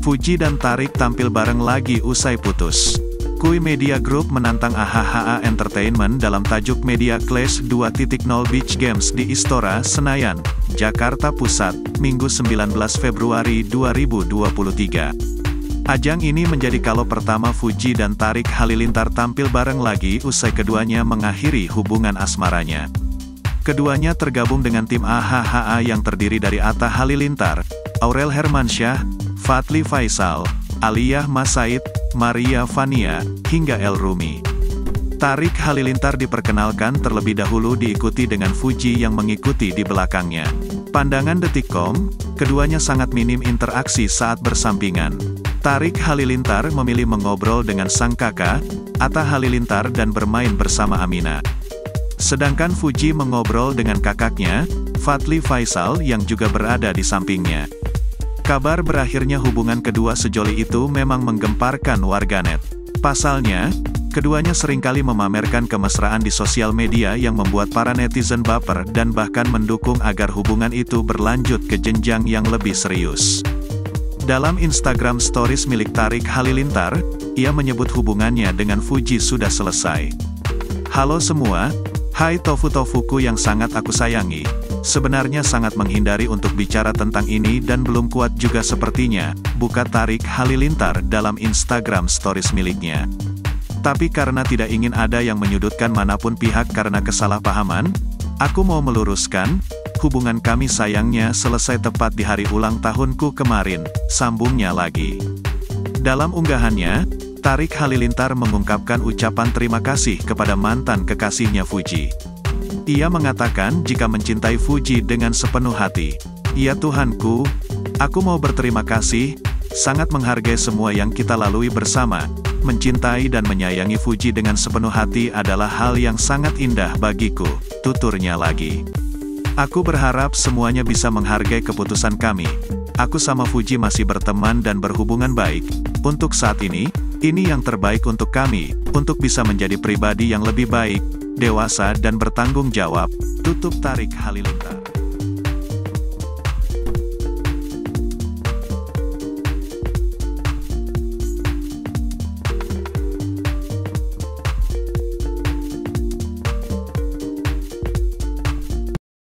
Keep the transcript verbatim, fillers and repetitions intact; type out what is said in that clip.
Fuji dan Tarik tampil bareng lagi usai putus. Kui Media Group menantang A H H A Entertainment dalam tajuk Media Clash dua titik nol Beach Games di Istora, Senayan, Jakarta Pusat, Minggu sembilan belas Februari dua ribu dua puluh tiga. Ajang ini menjadi kali pertama Fuji dan Tarik Halilintar tampil bareng lagi usai keduanya mengakhiri hubungan asmaranya. Keduanya tergabung dengan tim A H H A yang terdiri dari Atta Halilintar, Aurel Hermansyah, Fadly Faisal, Aliyah Masaid, Maria Vania, hingga El Rumi. Tarik Halilintar diperkenalkan terlebih dahulu diikuti dengan Fuji yang mengikuti di belakangnya. Pandangan Detik titik com, keduanya sangat minim interaksi saat bersampingan. Tarik Halilintar memilih mengobrol dengan sang kakak, Atta Halilintar dan bermain bersama Amina. Sedangkan Fuji mengobrol dengan kakaknya, Fadly Faisal yang juga berada di sampingnya. Kabar berakhirnya hubungan kedua sejoli itu memang menggemparkan warganet. Pasalnya, keduanya seringkali memamerkan kemesraan di sosial media yang membuat para netizen baper dan bahkan mendukung agar hubungan itu berlanjut ke jenjang yang lebih serius. Dalam Instagram Stories milik Tarik Halilintar, ia menyebut hubungannya dengan Fuji sudah selesai. Halo semua, hai tofu-tofuku yang sangat aku sayangi. Sebenarnya sangat menghindari untuk bicara tentang ini dan belum kuat juga sepertinya, buka Tarik Halilintar dalam Instagram Stories miliknya. Tapi karena tidak ingin ada yang menyudutkan manapun pihak karena kesalahpahaman, aku mau meluruskan, hubungan kami sayangnya selesai tepat di hari ulang tahunku kemarin, sambungnya lagi. Dalam unggahannya, Tarik Halilintar mengungkapkan ucapan terima kasih kepada mantan kekasihnya Fuji. Ia mengatakan jika mencintai Fuji dengan sepenuh hati. Ya Tuhanku, aku mau berterima kasih, sangat menghargai semua yang kita lalui bersama. Mencintai dan menyayangi Fuji dengan sepenuh hati adalah hal yang sangat indah bagiku, tuturnya lagi. Aku berharap semuanya bisa menghargai keputusan kami. Aku sama Fuji masih berteman dan berhubungan baik. Untuk saat ini, ini yang terbaik untuk kami, untuk bisa menjadi pribadi yang lebih baik, dewasa dan bertanggung jawab, tutup Tarik Halilintar.